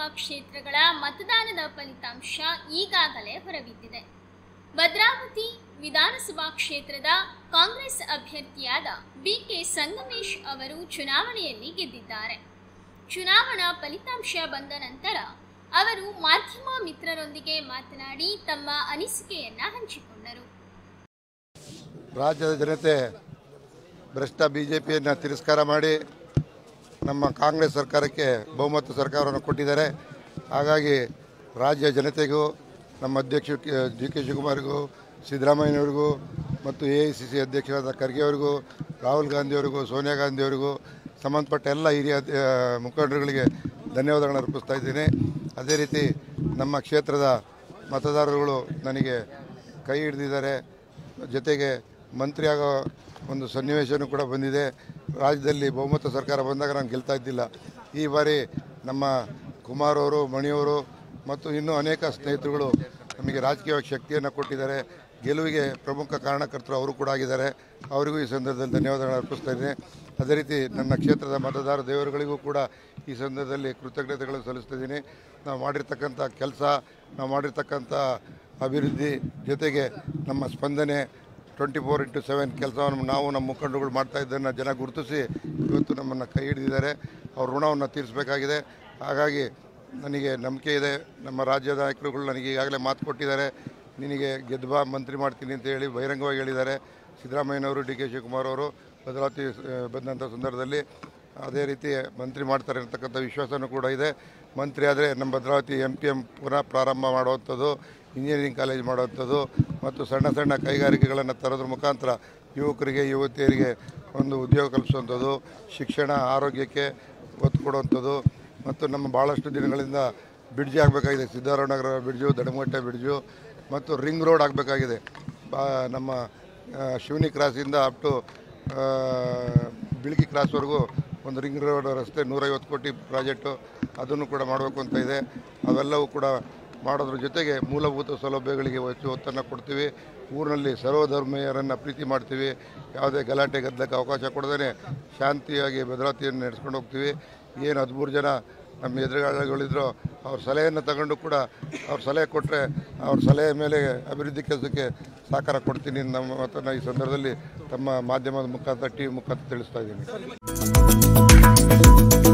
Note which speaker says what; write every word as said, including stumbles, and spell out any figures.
Speaker 1: ಕ್ಷೇತ್ರಗಳ ಮತದಾನದ ಫಲಿತಾಂಶ ಈಗಾಗಲೇ ಹೊರಬಿದ್ದಿದೆ. ಭದ್ರಾವತಿ ವಿಧಾನಸಭಾ ಕ್ಷೇತ್ರದ ಕಾಂಗ್ರೆಸ್ ಅಭ್ಯರ್ಥಿಯಾದ ಬಿ ಕೆ ಸಂಗಮೇಶ್ ಅವರು ಚುನಾವಣೆಯಲ್ಲಿ ಗೆದ್ದಿದ್ದಾರೆ. ಚುನಾವಣಾ ಫಲಿತಾಂಶ ಬಂದ ನಂತರ ಅವರು ಮಾಧ್ಯಮ ಮಿತ್ರರೊಂದಿಗೆ ಮಾತನಾಡಿ ತಮ್ಮ ಅನಿಸಿಕೆಯನ್ನ ಹಂಚಿಕೊಂಡರು.
Speaker 2: ರಾಜ್ಯದ ಜನತೆ ಭ್ರಷ್ಟ ಬಿಜೆಪಿಯನ್ನು ತಿರಸ್ಕಾರ ಮಾಡಿ ನಮ್ಮ ಕಾಂಗ್ರೆಸ್ ಸರ್ಕಾರಕ್ಕೆ ಬಹುಮತ ಸರ್ಕಾರವನ್ನು ಕೊಟ್ಟಿದ್ದಾರೆ. ಹಾಗಾಗಿ ರಾಜ್ಯ ಜನತೆಗೂ ನಮ್ಮ ಅಧ್ಯಕ್ಷ ಡಿ ಕೆ ಶಿವಕುಮಾರ್ಗೂ ಸಿದ್ದರಾಮಯ್ಯನವ್ರಿಗೂ ಮತ್ತು ಎ ಐ ಸಿ ಸಿ ಅಧ್ಯಕ್ಷರಾದ ಖರ್ಗೆ ಅವರಿಗೂ ರಾಹುಲ್ ಗಾಂಧಿಯವರಿಗೂ ಸೋನಿಯಾ ಗಾಂಧಿಯವರಿಗೂ ಸಂಬಂಧಪಟ್ಟ ಎಲ್ಲ ಹಿರಿಯ ಮುಖಂಡರುಗಳಿಗೆ ಧನ್ಯವಾದಗಳನ್ನು ಅರ್ಪಿಸ್ತಾ ಇದ್ದೀನಿ. ಅದೇ ರೀತಿ ನಮ್ಮ ಕ್ಷೇತ್ರದ ಮತದಾರರುಗಳು ನನಗೆ ಕೈ ಹಿಡಿದಿದ್ದಾರೆ. ಜೊತೆಗೆ ಮಂತ್ರಿ ಆಗೋ ಒಂದು ಸನ್ನಿವೇಶನೂ ಕೂಡ ಬಂದಿದೆ. ರಾಜ್ಯದಲ್ಲಿ ಬಹುಮತ ಸರ್ಕಾರ ಬಂದಾಗ ನಾನು ಗೆಲ್ತಾ ಇದ್ದಿಲ್ಲ. ಈ ಬಾರಿ ನಮ್ಮ ಕುಮಾರ್ ಅವರು, ಮಣಿಯವರು ಮತ್ತು ಇನ್ನೂ ಅನೇಕ ಸ್ನೇಹಿತರುಗಳು ನಮಗೆ ರಾಜಕೀಯ ಶಕ್ತಿಯನ್ನು ಕೊಟ್ಟಿದ್ದಾರೆ. ಗೆಲುವಿಗೆ ಪ್ರಮುಖ ಕಾರಣಕರ್ತರು ಅವರು ಕೂಡ ಆಗಿದ್ದಾರೆ. ಅವರಿಗೂ ಈ ಸಂದರ್ಭದಲ್ಲಿ ಧನ್ಯವಾದಗಳನ್ನು ಅರ್ಪಿಸ್ತಾ ಇದ್ದೀನಿ. ಅದೇ ರೀತಿ ನನ್ನ ಕ್ಷೇತ್ರದ ಮತದಾರ ದೇವರುಗಳಿಗೂ ಕೂಡ ಈ ಸಂದರ್ಭದಲ್ಲಿ ಕೃತಜ್ಞತೆಗಳನ್ನು ಸಲ್ಲಿಸ್ತಿದ್ದೀನಿ. ನಾವು ಮಾಡಿರ್ತಕ್ಕಂಥ ಕೆಲಸ, ನಾವು ಮಾಡಿರ್ತಕ್ಕಂಥ ಅಭಿವೃದ್ಧಿ, ಜೊತೆಗೆ ನಮ್ಮ ಸ್ಪಂದನೆ ಟ್ವೆಂಟಿ ಫೋರ್ ಇಂಟು ಸೆವೆನ್ ಕೆಲಸವನ್ನು ನಾವು ನಮ್ಮ ಮುಖಂಡರುಗಳು ಮಾಡ್ತಾ ಇದ್ದನ್ನು ಜನ ಗುರುತಿಸಿ ಇವತ್ತು ನಮ್ಮನ್ನು ಕೈ ಹಿಡಿದಿದ್ದಾರೆ. ಅವ್ರ ಋಣವನ್ನು ತೀರಿಸಬೇಕಾಗಿದೆ. ಹಾಗಾಗಿ ನನಗೆ ನಂಬಿಕೆ ಇದೆ. ನಮ್ಮ ರಾಜ್ಯದ ನಾಯಕರುಗಳು ನನಗೆ ಈಗಾಗಲೇ ಮಾತು ಕೊಟ್ಟಿದ್ದಾರೆ. ನಿನಗೆ ಗೆದ್ಬಾ ಮಂತ್ರಿ ಮಾಡ್ತೀನಿ ಅಂತ ಹೇಳಿ ಬಹಿರಂಗವಾಗಿ ಹೇಳಿದ್ದಾರೆ. ಸಿದ್ದರಾಮಯ್ಯನವರು, ಡಿ ಕೆ ಶಿವಕುಮಾರ್ ಅವರು ಭದ್ರಾವತಿ ಬಂದಂಥ ಸಂದರ್ಭದಲ್ಲಿ ಅದೇ ರೀತಿ ಮಂತ್ರಿ ಮಾಡ್ತಾರೆ ಅಂತಕ್ಕಂಥ ವಿಶ್ವಾಸವೂ ಕೂಡ ಇದೆ. ಮಂತ್ರಿ ಆದರೆ ನಮ್ಮ ಭದ್ರಾವತಿ ಎಂ ಪಿ ಎಂ ಪುನಃ ಪ್ರಾರಂಭ ಮಾಡುವಂಥದ್ದು, ಇಂಜಿನಿಯರಿಂಗ್ ಕಾಲೇಜ್ ಮಾಡುವಂಥದ್ದು ಮತ್ತು ಸಣ್ಣ ಸಣ್ಣ ಕೈಗಾರಿಕೆಗಳನ್ನು ತರೋದ್ರ ಮುಖಾಂತರ ಯುವಕರಿಗೆ ಯುವತಿಯರಿಗೆ ಒಂದು ಉದ್ಯೋಗ ಕಲ್ಪಿಸುವಂಥದ್ದು, ಶಿಕ್ಷಣ ಆರೋಗ್ಯಕ್ಕೆ ಒತ್ತು ಕೊಡುವಂಥದ್ದು ಮತ್ತು ನಮ್ಮ ಭಾಳಷ್ಟು ದಿನಗಳಿಂದ ಬ್ರಿಡ್ಜ್ ಆಗಬೇಕಾಗಿದೆ. ಸಿದ್ದಾರೂಢನಗರ ಬ್ರಿಡ್ಜು, ದಡಮಗಟ್ಟೆ ಬ್ರಿಡ್ಜು ಮತ್ತು ರಿಂಗ್ ರೋಡ್ ಆಗಬೇಕಾಗಿದೆ. ನಮ್ಮ ಶಿವನಿ ಕ್ರಾಸಿಂದ ಅಪ್ ಟು ಬಿಳ್ಗಿ ಕ್ರಾಸ್ವರೆಗೂ ಒಂದು ರಿಂಗ್ ರೋಡ್ ರಸ್ತೆ ನೂರೈವತ್ತು ಕೋಟಿ ಪ್ರಾಜೆಕ್ಟು, ಅದನ್ನು ಕೂಡ ಮಾಡಬೇಕು ಅಂತ ಇದೆ. ಅವೆಲ್ಲವೂ ಕೂಡ ಮಾಡೋದ್ರ ಜೊತೆಗೆ ಮೂಲಭೂತ ಸೌಲಭ್ಯಗಳಿಗೆ ಹೆಚ್ಚು ಒತ್ತನ್ನು ಕೊಡ್ತೀವಿ. ಊರಿನಲ್ಲಿ ಸರ್ವಧರ್ಮೀಯರನ್ನು ಪ್ರೀತಿ ಮಾಡ್ತೀವಿ. ಯಾವುದೇ ಗಲಾಟೆ ಗದ್ದಲಕ್ಕೆ ಅವಕಾಶ ಕೊಡದೇ ಶಾಂತಿಯಾಗಿ ಭದ್ರಾವತಿಯನ್ನು ನಡೆಸ್ಕೊಂಡು ಹೋಗ್ತೀವಿ. ಏನು ಹದಿಮೂರು ಜನ ನಮ್ಮ ಎದುರುಗಾಳಿಗಳಿದ್ರು ಅವ್ರ ಸಲಹೆಯನ್ನು ತಗೊಂಡು ಕೂಡ ಅವ್ರ ಸಲಹೆ ಕೊಟ್ಟರೆ ಅವ್ರ ಸಲಹೆ ಮೇಲೆ ಅಭಿವೃದ್ಧಿ ಕೆಲಸಕ್ಕೆ ಸಹಕಾರ ಕೊಡ್ತೀನಿ ನಮ್ಮ ಮಾತನ್ನು ಈ ಸಂದರ್ಭದಲ್ಲಿ ತಮ್ಮ ಮಾಧ್ಯಮದ ಮುಖಾಂತರ ಟಿ ವಿ ಮುಖಾಂತರ ತಿಳಿಸ್ತಾ ಇದ್ದೀನಿ.